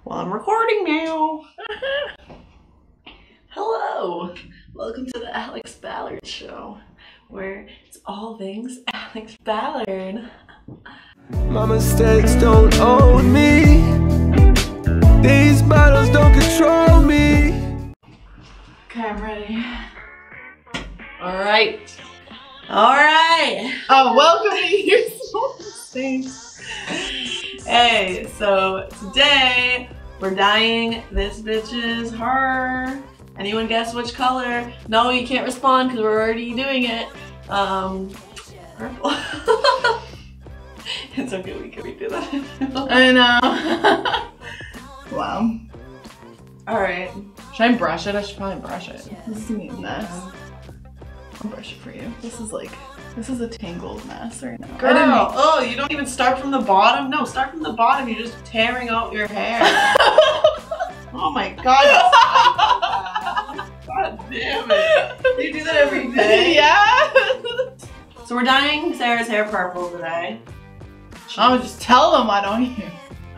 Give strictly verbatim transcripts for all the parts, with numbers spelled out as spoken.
Well, I'm recording now. Hello, welcome to the Alex Ballard Show, where it's all things Alex Ballard. My mistakes don't own me. These battles don't control me. Okay, I'm ready. All right. All right. Oh, welcome to your things. Hey, so today we're dyeing this bitch's hair. Anyone guess which color? No, you can't respond because we're already doing it. Um, purple. It's okay, we can redo that. I know. Wow. Alright. Should I brush it? I should probably brush it. This is gonna be a mess. I'll brush it for you. This is like, this is a tangled mess right now. Girl, oh, you don't even start from the bottom? No, start from the bottom. You're just tearing out your hair. Oh my god. God damn it. You do that every day? Yeah. So we're dyeing Sarah's hair purple today. Oh, just tell them, why don't you?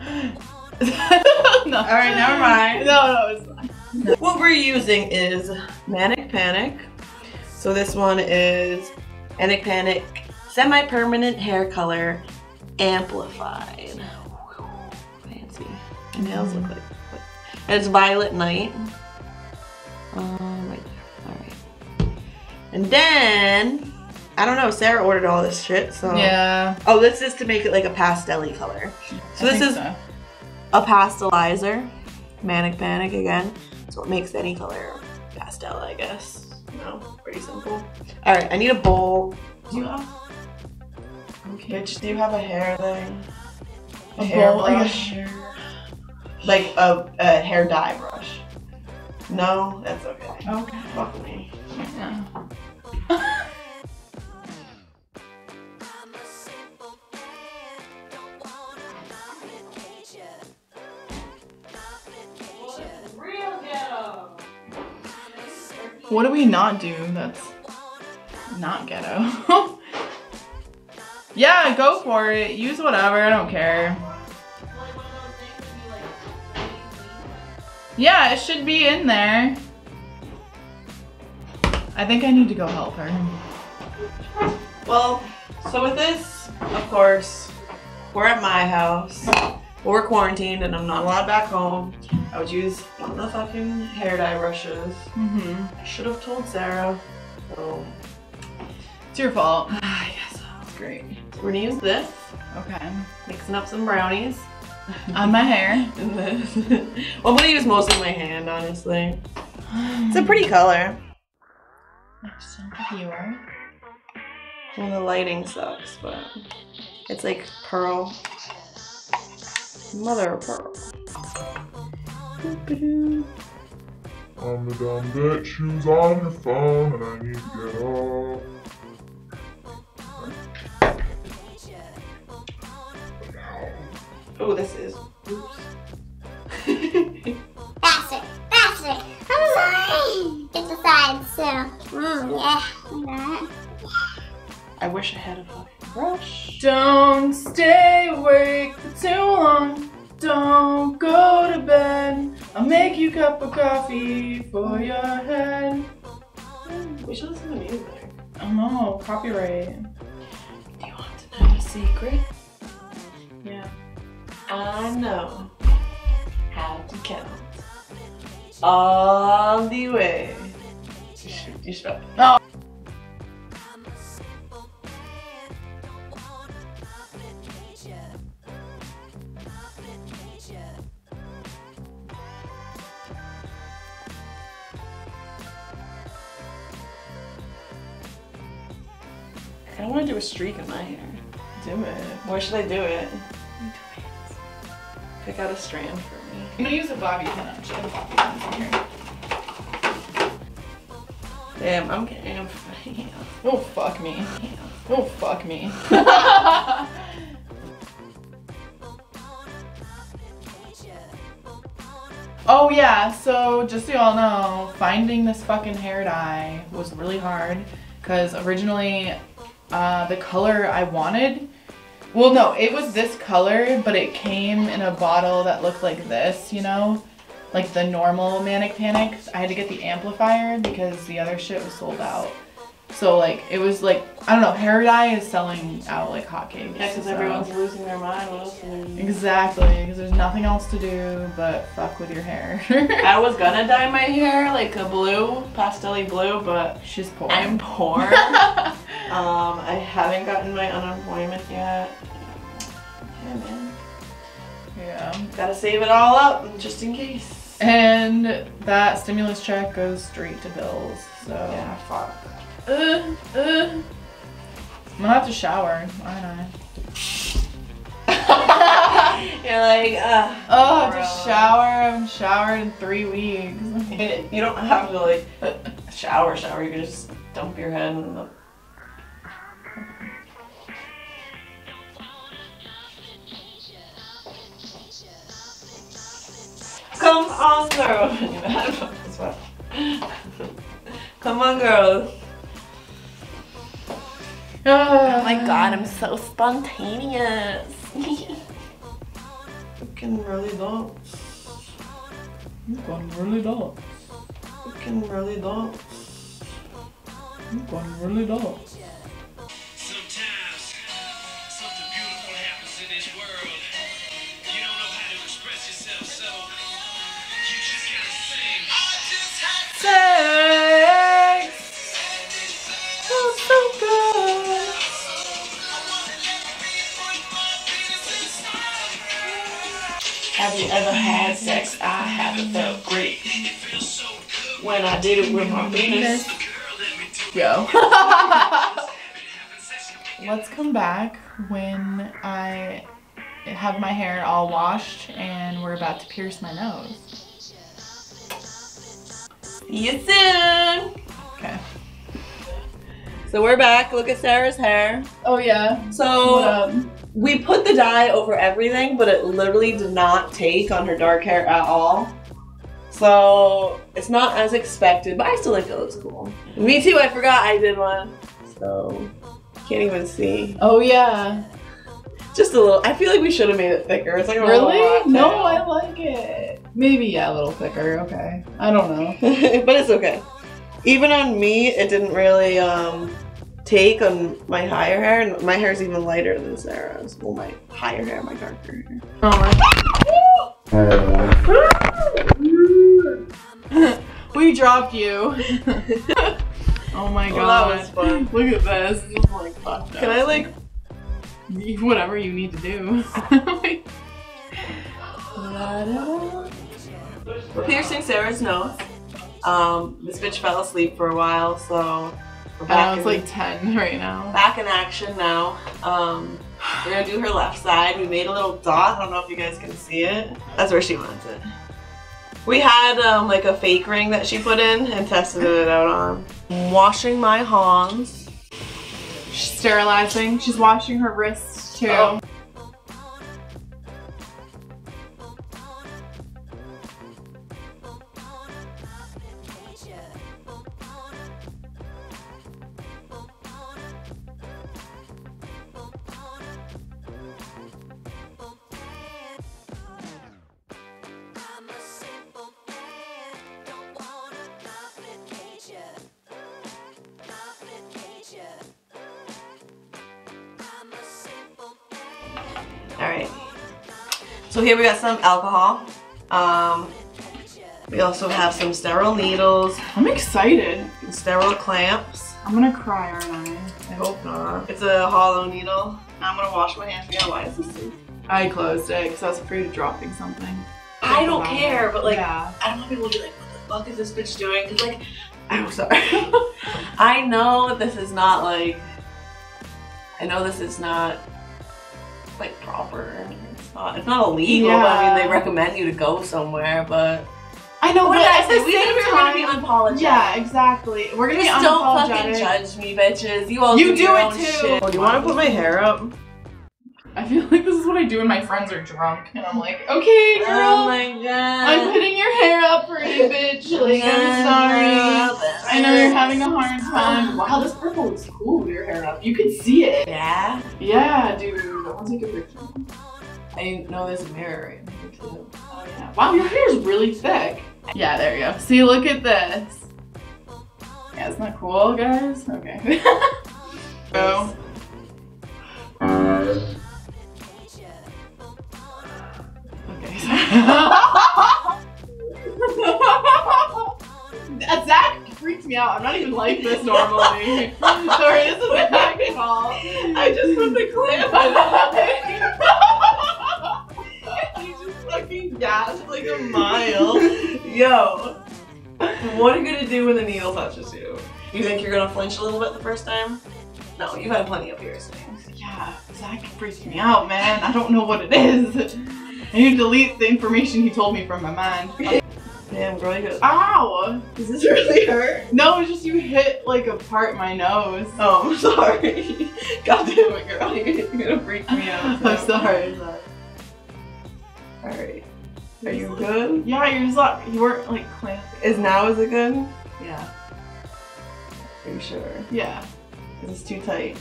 No. Alright, never mind. No, no, it's fine. What we're using is Manic Panic. So this one is Manic Panic Semi-Permanent Hair Color Amplified. Fancy. My nails look like. And it's Violet Night. Um, right there. Alright. And then, I don't know, Sarah ordered all this shit, so. Yeah. Oh, this is to make it like a pastel-y color. So I this think is so. a pastelizer. Manic Panic again. So it makes any color pastel, I guess. No, pretty simple. Alright, I need a bowl. Do you have? Okay. Bitch, do you have a hair thing? A hair bowl, like a brush? hair. Like a, a hair dye brush. No, that's okay. Okay. Fuck me. Yeah. What do we not do that's not ghetto? Yeah, go for it. Use whatever, I don't care. Yeah, it should be in there. I think I need to go help her. Well, so with this, of course, we're at my house. We're quarantined and I'm not allowed back home. I would use one of the fucking hair dye brushes. Mm-hmm. I should have told Sarah. So, It's your fault. I guess It's great. so we're gonna use this. Okay. Mixing up some brownies. On my hair. And this. Well, I'm gonna use mostly my hand, honestly. It's a pretty color. So pure. Well, the lighting sucks, but it's like pearl. Mother of pearl. I'm the dumb bitch who's on her phone and I need to get off. Oh, this is. Oops. Faster, faster. I'm sorry. Get the sides, so. Mm, yeah. Like that. I wish I had a fucking brush. Don't stay awake for too long. Don't go to bed. I'll make you a cup of coffee for your head. We should listen to music. Oh no, copyright. Do you want to know a secret? Yeah. I know how to count all the way. You should. You should. Oh. I don't want to do a streak in my hair. Do it. Where should I do it? Pick out a strand for me. I'm gonna use a bobby pin actually. I have bobby pins in here. Damn, I'm getting. Oh fuck me. Oh fuck me. Oh yeah, so just so y'all know, finding this fucking hair dye was really hard because originally uh, the color I wanted Well, no, it was this color, but it came in a bottle that looked like this, you know? Like the normal Manic Panic. I had to get the amplifier because the other shit was sold out. So like, it was like, I don't know, hair dye is selling out like hotcakes. Yeah, because so. everyone's losing their mind. What else are they doing? Exactly, because there's nothing else to do but fuck with your hair. I was gonna dye my hair like a blue, pastel-y blue, but she's poor. I'm poor. um, I haven't gotten my unemployment yet. Yeah, man. Yeah. Gotta save it all up just in case. And that stimulus check goes straight to bills, so. Yeah, fuck. Uh, uh. I'm gonna have to shower, aren't I? You're like, uh. Oh, I have to shower. I haven't showered in three weeks. You don't have to like shower, shower. You can just dump your head in the. Come on, girl. Come on, girl. Oh my god, I'm so spontaneous. You can really dance. You can really dance. You can really dance. You can really dance. Sometimes something beautiful happens in this world. You don't know how to express yourself, so you just gotta sing. I just had Sex. Oh, so good. Have you ever had sex? I haven't felt great. When I did it with my penis. Go. Let's come back when I have my hair all washed and we're about to pierce my nose. See you soon. Okay. So we're back. Look at Sarah's hair. Oh yeah. What So up? we put the dye over everything, but it literally did not take on her dark hair at all. So it's not as expected, but I still think it looks cool. Me too, I forgot I did one. So can't even see. Oh yeah. Just a little. I feel like we should have made it thicker. It's like a little Really? rock No, tail. I like it. Maybe yeah, a little thicker. Okay. I don't know. But it's okay. Even on me, it didn't really um, take on my higher hair, and my hair is even lighter than Sarah's. Well, my higher hair, my darker hair. Oh. We dropped you. Oh my Well, god. that was fun. Look at this. This is like fucked up. Can I like? Whatever you need to do. We're piercing Sarah's nose. Um, this bitch fell asleep for a while, so we're I back, know, it's in, like ten right now. back in action now. Um, we're gonna do her left side. We made a little dot. I don't know if you guys can see it. That's where she wants it. We had um, like a fake ring that she put in and tested it out on. I'm washing my hands. She's sterilizing. She's washing her wrists too. Oh. Alright, so here we got some alcohol. Um, we also have some sterile needles, I'm excited. and sterile clamps. I'm gonna cry, aren't I? I hope not. It's a hollow needle. I'm gonna wash my hands again. Why is this safe? I closed it because I was afraid of dropping something. I don't care, but like, yeah. I don't want people to be like, what the fuck is this bitch doing? Cause like, I'm sorry. I know this is not like, I know this is not like proper. It's not, it's not illegal. Yeah. But, I mean, they recommend you to go somewhere, but I know, what but did I at say? the We said same we were gonna be time- unapologetic. Yeah, exactly. We're gonna Just be don't unapologetic. fucking judge me, bitches. You all You do, do your it own too. shit. Oh, do you want to put my hair up? I feel like this is what I do when my friends are drunk, and I'm like, okay, girl, Oh my god. I'm putting your hair up, pretty bitch. Like, I'm sorry. I know you're having a hard time. Wow, this purple looks cool with your hair up. You can see it. Yeah. Yeah, dude. I'll take a picture. I know there's a mirror right here too. Oh yeah. Wow, your hair is really thick. Yeah, there you go. See, look at this. Yeah, isn't that cool, guys? Okay. So. Okay. Zach freaks me out. I'm not even like this normally. Sorry, this is Zach's fault. I just put the clamp on. You just fucking gasped like a mile. Yo, what are you gonna do when the needle touches you? You think you're gonna flinch a little bit the first time? No, you've had plenty of piercings. Yeah, Zach freaks me out, man. I don't know what it is. I need to delete the information he told me from my mind. Damn, girl, you gotta- Ow! Does this really hurt? No, it's just you hit like a part of my nose. Oh, I'm sorry. God damn it, girl. You're, you're gonna freak me out. I'm sorry. I'm sorry. Alright. Are you good? Yeah, you're just like, you weren't like clamped. Is now, is it good? Yeah. Are you sure? Yeah. Is this too tight?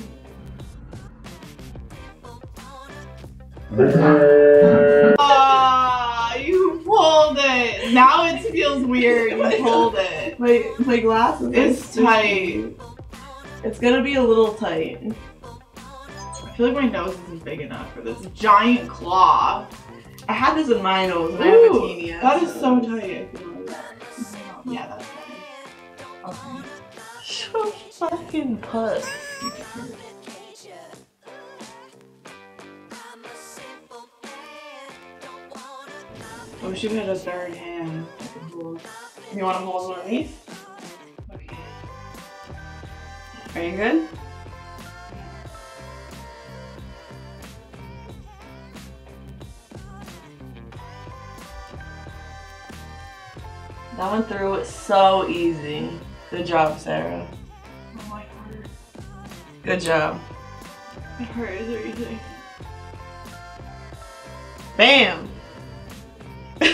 Ah, you pulled it. Now it feels weird. You pulled it. My, my glasses It's are tight. It's gonna be a little tight. I feel like my nose isn't big enough for this giant claw. I had this in my nose and I have a Ooh, teeny ass that is so nose. tight. I feel like. Yeah, that's fine. Okay. So fucking put. I wish you had a third hand. I could hold. You want to hold underneath? Okay. Are you good? That went through so easy. Good job, Sarah. Oh, my heart. Good job. My heart is everything. Bam! My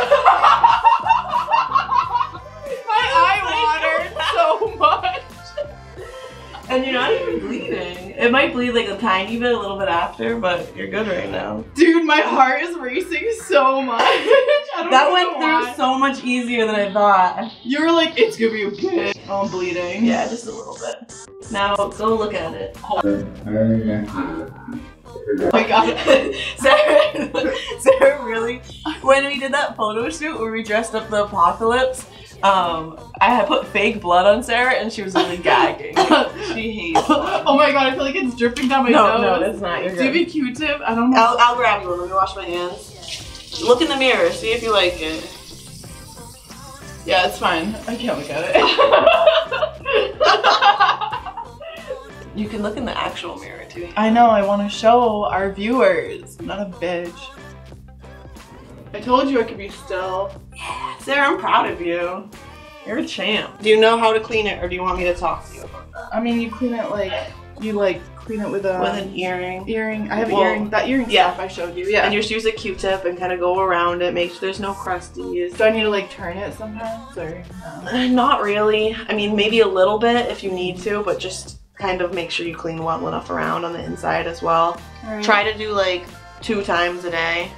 eye watered so much. And you're not even bleeding. It might bleed like a tiny bit, a little bit after, but you're good right now. Dude, my heart is racing so much. I don't That know went through why. so much easier than I thought. You were like, it's gonna be okay. Oh, I'm bleeding. Yeah, just a little bit. Now go look at it. Oh my god. Sarah, Sarah really, when we did that photo shoot where we dressed up the apocalypse, um, I had put fake blood on Sarah and she was really gagging. She hates blood. Oh my god, I feel like it's dripping down my No, nose. no, that's not. You're Do you have good. a Q-tip? I don't know. I'll, I'll grab you one. Let me wash my hands. Look in the mirror. See if you like it. Yeah, it's fine. I can't look at it. You can look in the actual mirror too. I know, I want to show our viewers. I'm not a bitch. I told you I could be still. Sarah, I'm proud of you. You're a champ. Do you know how to clean it or do you want me to talk to you about that? I mean, you clean it like, you like clean it with a With an earring. earring. I have Well, an earring. That earring yeah. stuff I showed you. Yeah. And you just use a Q-tip and kind of go around it, make sure there's no crusties. Do I need to like turn it sometimes or no? Uh, Not really. I mean, maybe a little bit if you need to, but just kind of make sure you clean well enough around on the inside as well. Alright. Try to do like two times a day.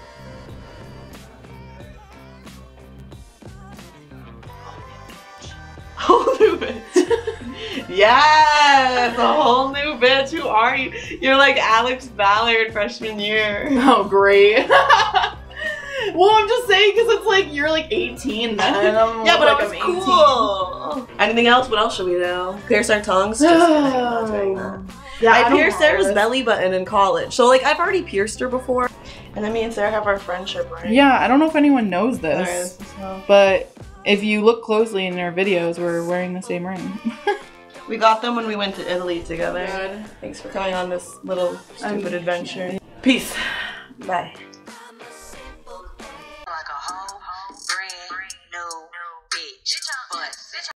Whole new bitch. Yes, a whole new bitch. Who are you? You're like Alex Ballard freshman year. Oh, great. Well, I'm just saying because it's like you're like eighteen then. And I'm Yeah, but like I was I'm cool. Anything else? What else should we do? Pierce our tongues? Just kidding, I'm not doing that. Yeah, I don't pierced want Sarah's this. belly button in college. So like I've already pierced her before. And then me and Sarah have our friendship, right? Yeah, I don't know if anyone knows this, Alright, so- but if you look closely in our videos, we're wearing the same ring. We got them when we went to Italy together. Good. Thanks for coming on this little stupid Um, adventure. Peace. Bye.